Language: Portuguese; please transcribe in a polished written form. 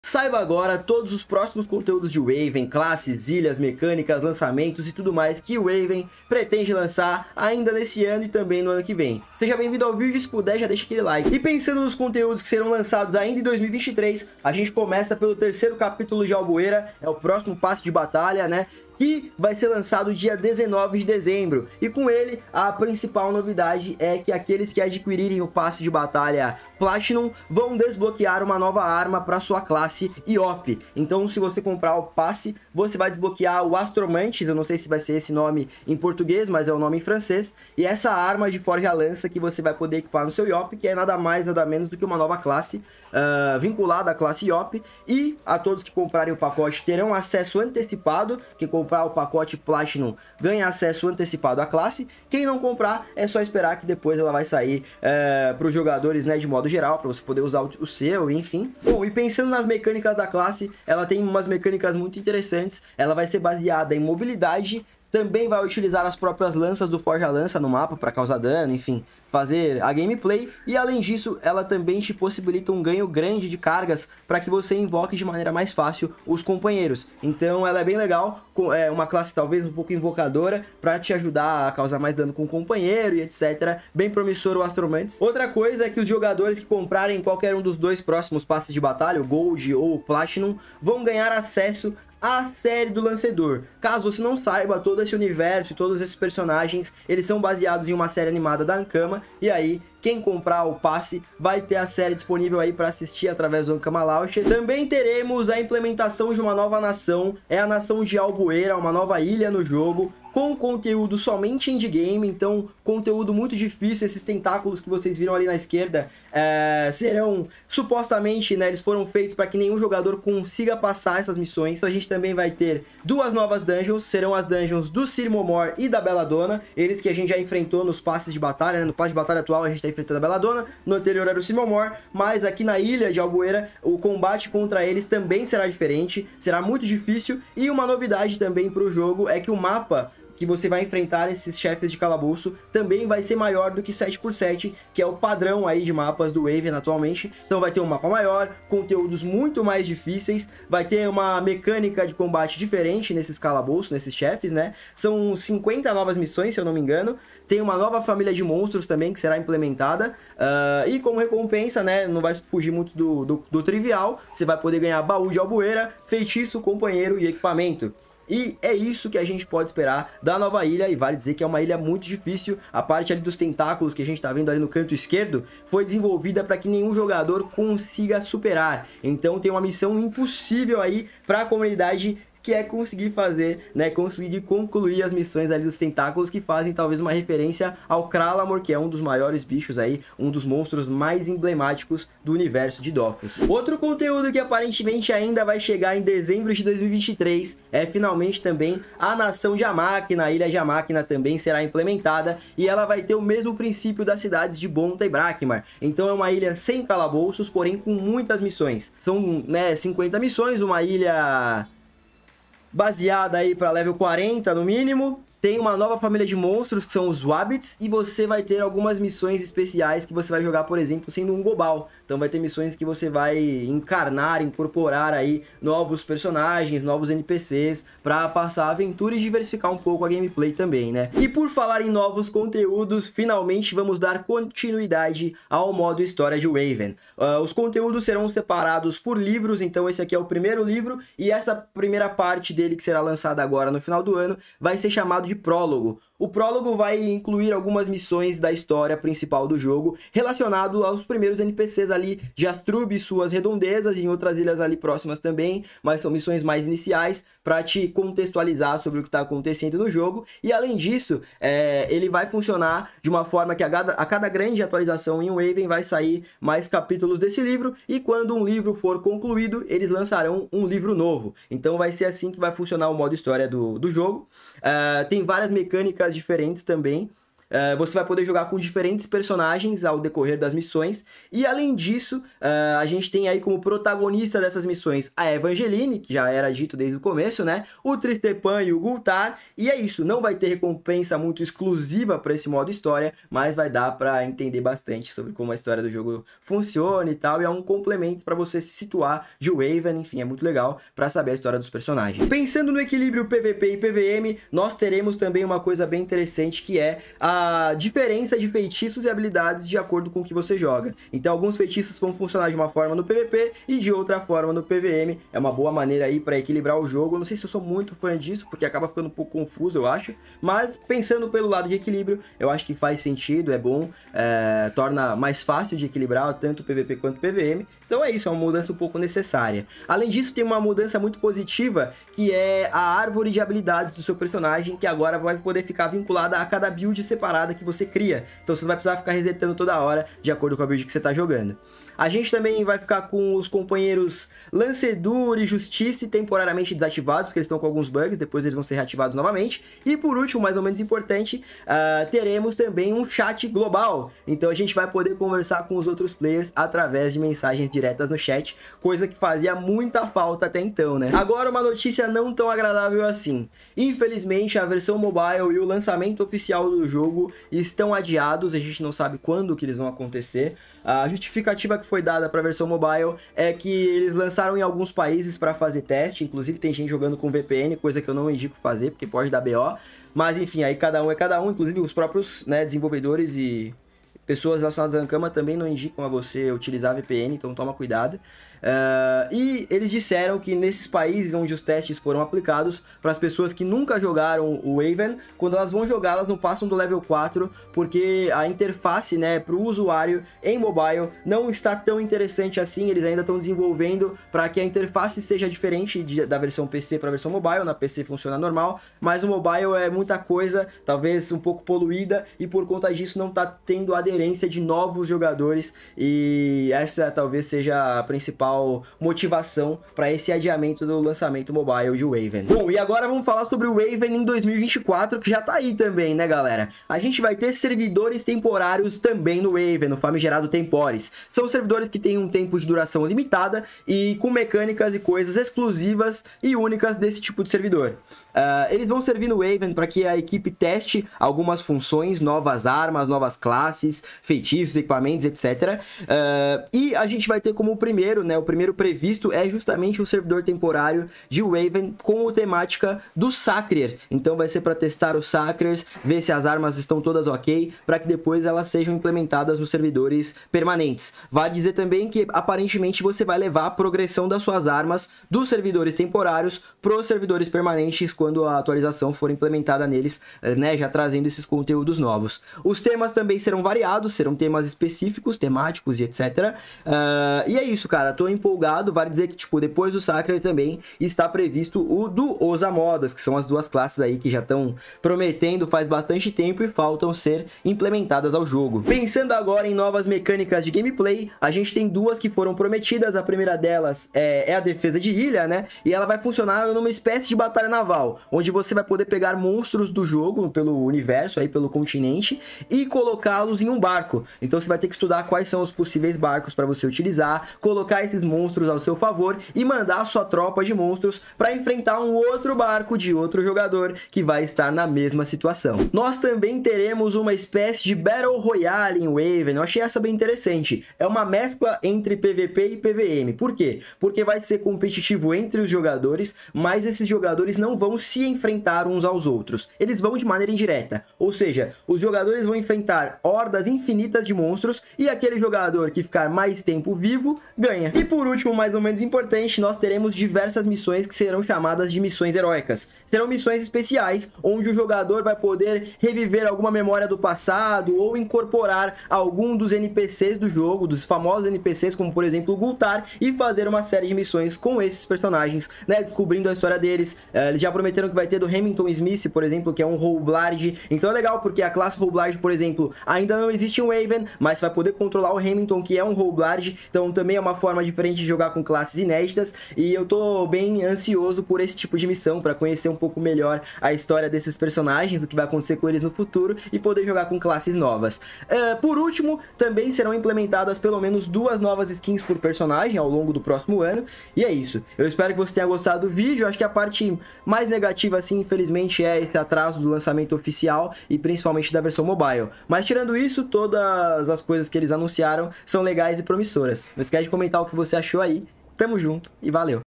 Saiba agora todos os próximos conteúdos de Waven, classes, ilhas, mecânicas, lançamentos e tudo mais que o Waven pretende lançar ainda nesse ano e também no ano que vem. Seja bem-vindo ao vídeo, se puder já deixa aquele like. E pensando nos conteúdos que serão lançados ainda em 2023, a gente começa pelo terceiro capítulo de Alboeira, é o próximo passe de batalha, né? Que vai ser lançado dia 19 de dezembro. E com ele, a principal novidade é que aqueles que adquirirem o passe de batalha Platinum vão desbloquear uma nova arma para sua classe IOP. Então, se você comprar o passe, você vai desbloquear o Astromantis, eu não sei se vai ser esse nome em português, mas é o nome em francês. E essa arma de forja-lança que você vai poder equipar no seu IOP, que é nada mais, nada menos do que uma nova classe vinculada à classe IOP. E a todos que comprarem o pacote terão acesso antecipado, que comprar o pacote Platinum ganha acesso antecipado à classe. Quem não comprar é só esperar que depois ela vai sair para os jogadores, né, de modo geral, para você poder usar o seu, enfim. Bom, e pensando nas mecânicas da classe, ela tem umas mecânicas muito interessantes. Ela vai ser baseada em mobilidade, também vai utilizar as próprias lanças do forja-lança no mapa para causar dano, enfim, fazer a gameplay. E além disso, ela também te possibilita um ganho grande de cargas para que você invoque de maneira mais fácil os companheiros. Então ela é bem legal, é uma classe talvez um pouco invocadora para te ajudar a causar mais dano com o companheiro e etc. Bem promissor o Astromantis. Outra coisa é que os jogadores que comprarem qualquer um dos dois próximos passes de batalha, o Gold ou o Platinum, vão ganhar acesso a série do Lancedor. Caso você não saiba, todo esse universo e todos esses personagens, eles são baseados em uma série animada da Ankama, e aí quem comprar o passe vai ter a série disponível aí para assistir através do Ankama Launcher. Também teremos a implementação de uma nova nação, é a nação de Alboeira, uma nova ilha no jogo, com conteúdo somente endgame, então conteúdo muito difícil. Esses tentáculos que vocês viram ali na esquerda serão, supostamente, né, eles foram feitos para que nenhum jogador consiga passar essas missões. Então a gente também vai ter duas novas dungeons, serão as dungeons do Sir Momor e da Belladonna, eles que a gente já enfrentou nos passes de batalha, né? No passe de batalha atual a gente está enfrentando a Belladonna, no anterior era o Sir Momor, mas aqui na ilha de Alboeira o combate contra eles também será diferente, será muito difícil. E uma novidade também para o jogo é que o mapa que você vai enfrentar esses chefes de calabouço também vai ser maior do que 7x7, que é o padrão aí de mapas do Waven atualmente. Então vai ter um mapa maior, conteúdos muito mais difíceis, vai ter uma mecânica de combate diferente nesses calabouços, nesses chefes, né? São 50 novas missões, se eu não me engano. Tem uma nova família de monstros também que será implementada. E como recompensa, né, não vai fugir muito do trivial, você vai poder ganhar baú de Alboeira, feitiço, companheiro e equipamento. E é isso que a gente pode esperar da nova ilha, e vale dizer que é uma ilha muito difícil. A parte ali dos tentáculos que a gente tá vendo ali no canto esquerdo foi desenvolvida para que nenhum jogador consiga superar. Então tem uma missão impossível aí para a comunidade, que é conseguir fazer, né, conseguir concluir as missões ali dos tentáculos, que fazem talvez uma referência ao Kralamor, que é um dos maiores bichos aí, um dos monstros mais emblemáticos do universo de Dofus. Outro conteúdo que aparentemente ainda vai chegar em dezembro de 2023 é finalmente também a nação de Amáquina. A ilha de Amáquina também será implementada e ela vai ter o mesmo princípio das cidades de Bonta e Brakmar. Então é uma ilha sem calabouços, porém com muitas missões. São, né, 50 missões, uma ilha baseada aí para level 40 no mínimo. Tem uma nova família de monstros que são os Wabbits, e você vai ter algumas missões especiais que você vai jogar, por exemplo, sendo um Gobal. Então vai ter missões que você vai encarnar, incorporar aí novos personagens, novos NPCs, para passar a aventura e diversificar um pouco a gameplay também, né? E por falar em novos conteúdos, finalmente vamos dar continuidade ao modo história de Waven. Os conteúdos serão separados por livros, então esse aqui é o primeiro livro, e essa primeira parte dele, que será lançada agora no final do ano, vai ser chamado de prólogo. O prólogo vai incluir algumas missões da história principal do jogo, relacionado aos primeiros NPCs ali de Astrub e suas redondezas, e em outras ilhas ali próximas também, mas são missões mais iniciais para te contextualizar sobre o que está acontecendo no jogo. E além disso, ele vai funcionar de uma forma que a cada grande atualização em Waven vai sair mais capítulos desse livro, e quando um livro for concluído, eles lançarão um livro novo. Então vai ser assim que vai funcionar o modo história do jogo. Tem várias mecânicas diferentes também. você vai poder jogar com diferentes personagens ao decorrer das missões. E além disso, a gente tem aí como protagonista dessas missões a Evangeline, que já era dito desde o começo, né? O Tristepan e o Gultar. E é isso, não vai ter recompensa muito exclusiva para esse modo história, mas vai dar para entender bastante sobre como a história do jogo funciona e tal. E é um complemento para você se situar de Waven, enfim, é muito legal para saber a história dos personagens. Pensando no equilíbrio PVP e PVM, nós teremos também uma coisa bem interessante, que é a diferença de feitiços e habilidades de acordo com o que você joga. Então alguns feitiços vão funcionar de uma forma no PVP e de outra forma no PVM. É uma boa maneira aí para equilibrar o jogo. Eu não sei se eu sou muito fã disso, porque acaba ficando um pouco confuso, eu acho. Mas pensando pelo lado de equilíbrio, eu acho que faz sentido, é bom, torna mais fácil de equilibrar tanto PVP quanto PVM. Então é isso, é uma mudança um pouco necessária. Além disso, tem uma mudança muito positiva, que é a árvore de habilidades do seu personagem, que agora vai poder ficar vinculada a cada build separada que você cria. Então você não vai precisar ficar resetando toda hora, de acordo com a build que você está jogando. A gente também vai ficar com os companheiros Lancedor e Justice temporariamente desativados, porque eles estão com alguns bugs, depois eles vão ser reativados novamente. E por último, mais ou menos importante, teremos também um chat global. Então a gente vai poder conversar com os outros players através de mensagens diretas no chat, coisa que fazia muita falta até então, né? Agora uma notícia não tão agradável assim. Infelizmente a versão mobile e o lançamento oficial do jogo estão adiados, a gente não sabe quando que eles vão acontecer. A justificativa que foi dada para a versão mobile é que eles lançaram em alguns países para fazer teste, inclusive tem gente jogando com VPN, coisa que eu não indico fazer, porque pode dar BO, mas enfim, aí cada um é cada um, inclusive os próprios, né, desenvolvedores e pessoas relacionadas à Ankama também não indicam a você utilizar VPN, então toma cuidado. E eles disseram que nesses países onde os testes foram aplicados, para as pessoas que nunca jogaram o Waven, quando elas vão jogar, elas não passam do level 4, porque a interface, né, para o usuário em mobile não está tão interessante assim. Eles ainda estão desenvolvendo para que a interface seja diferente da versão PC para a versão mobile. Na PC funciona normal, mas o mobile é muita coisa, talvez um pouco poluída, e por conta disso não está tendo aderência de novos jogadores, e essa talvez seja a principal motivação para esse adiamento do lançamento mobile de Waven. Bom, e agora vamos falar sobre o Waven em 2024, que já tá aí também, né, galera? A gente vai ter servidores temporários também no Waven, no famigerado Tempores. São servidores que têm um tempo de duração limitada e com mecânicas e coisas exclusivas e únicas desse tipo de servidor. Eles vão servir no Waven para que a equipe teste algumas funções, novas armas, novas classes, feitiços, equipamentos, etc. E a gente vai ter como primeiro, né, o primeiro previsto é justamente o servidor temporário de Waven com a temática do Sacrier. Então vai ser para testar os Sacriers, ver se as armas estão todas ok, para que depois elas sejam implementadas nos servidores permanentes. Vale dizer também que aparentemente você vai levar a progressão das suas armas dos servidores temporários para os servidores permanentes quando a atualização for implementada neles, né, já trazendo esses conteúdos novos. Os temas também serão variados, serão temas específicos, temáticos e etc. E é isso, cara, tô empolgado. Vale dizer que, tipo, depois do Sacrier também está previsto o do Osamodas, que são as duas classes aí que já estão prometendo faz bastante tempo e faltam ser implementadas ao jogo. Pensando agora em novas mecânicas de gameplay, a gente tem duas que foram prometidas. A primeira delas é a defesa de ilha, né, e ela vai funcionar numa espécie de batalha naval, onde você vai poder pegar monstros do jogo pelo universo, aí pelo continente, e colocá-los em um barco. Então você vai ter que estudar quais são os possíveis barcos para você utilizar, colocar esses monstros ao seu favor e mandar a sua tropa de monstros para enfrentar um outro barco de outro jogador que vai estar na mesma situação. Nós também teremos uma espécie de Battle Royale em Waven. Eu achei essa bem interessante. É uma mescla entre PVP e PVM. Por quê? Porque vai ser competitivo entre os jogadores, mas esses jogadores não vão se enfrentar uns aos outros. Eles vão de maneira indireta. Ou seja, os jogadores vão enfrentar hordas infinitas de monstros e aquele jogador que ficar mais tempo vivo ganha. E por último, mais ou menos importante, nós teremos diversas missões que serão chamadas de missões heróicas. Serão missões especiais, onde o jogador vai poder reviver alguma memória do passado ou incorporar algum dos NPCs do jogo, dos famosos NPCs, como por exemplo o Gultar, e fazer uma série de missões com esses personagens, né, descobrindo a história deles. Eles já prometeram que vai ter do Hamilton Smith, por exemplo, que é um Rollblade. Então é legal, porque a classe Rollblade, por exemplo, ainda não existe um Waven, mas você vai poder controlar o Hamilton, que é um Roguelord, então também é uma forma diferente de jogar com classes inéditas, e eu tô bem ansioso por esse tipo de missão, para conhecer um pouco melhor a história desses personagens, o que vai acontecer com eles no futuro, e poder jogar com classes novas. Por último, também serão implementadas pelo menos 2 novas skins por personagem ao longo do próximo ano, e é isso. Eu espero que você tenha gostado do vídeo. Acho que a parte mais negativa, assim, infelizmente, é esse atraso do lançamento oficial, e principalmente da versão mobile. Mas tirando isso, todas as coisas que eles anunciaram são legais e promissoras. Não esquece de comentar o que você achou aí. Tamo junto e valeu!